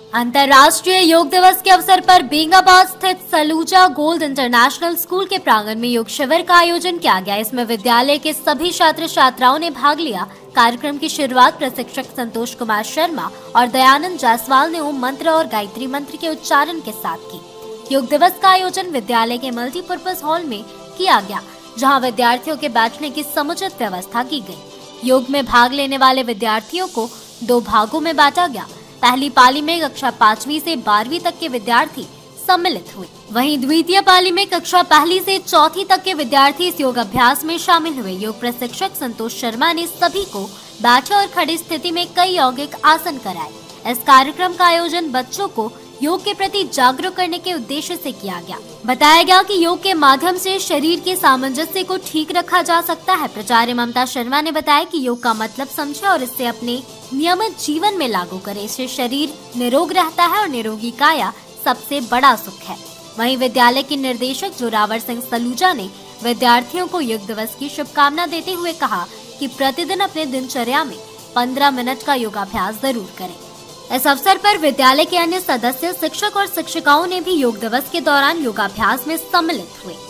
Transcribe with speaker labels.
Speaker 1: अंतर्राष्ट्रीय योग दिवस के अवसर पर बेंगाबाद स्थित सलूजा गोल्ड इंटरनेशनल स्कूल के प्रांगण में योग शिविर का आयोजन किया गया। इसमें विद्यालय के सभी छात्र छात्राओं ने भाग लिया। कार्यक्रम की शुरुआत प्रशिक्षक संतोष कुमार शर्मा और दयानंद जायसवाल ने ओम मंत्र और गायत्री मंत्र के उच्चारण के साथ की। योग दिवस का आयोजन विद्यालय के मल्टीपर्पज हॉल में किया गया, जहाँ विद्यार्थियों के बैठने की समुचित व्यवस्था की गयी। योग में भाग लेने वाले विद्यार्थियों को 2 भागों में बांटा गया। पहली पाली में कक्षा 5वीं से 12वीं तक के विद्यार्थी सम्मिलित हुए, वहीं द्वितीय पाली में कक्षा 1 से 4वीं तक के विद्यार्थी इस योग अभ्यास में शामिल हुए। योग प्रशिक्षक संतोष शर्मा ने सभी को बैठे और खड़ी स्थिति में कई यौगिक आसन कराए। इस कार्यक्रम का आयोजन बच्चों को योग के प्रति जागरूक करने के उद्देश्य से किया गया। बताया गया कि योग के माध्यम से शरीर के सामंजस्य को ठीक रखा जा सकता है। प्राचार्य ममता शर्मा ने बताया कि योग का मतलब समझे और इससे अपने नियमित जीवन में लागू करें। इससे शरीर निरोग रहता है और निरोगी काया सबसे बड़ा सुख है। वहीं विद्यालय के निर्देशक जोरावर सिंह सलूजा ने विद्यार्थियों को योग दिवस की शुभकामना देते हुए कहा कि प्रतिदिन अपने दिनचर्या में 15 मिनट का योगाभ्यास जरूर करें। इस अवसर पर विद्यालय के अन्य सदस्य, शिक्षक और शिक्षिकाओं ने भी योग दिवस के दौरान योगाभ्यास में सम्मिलित हुए।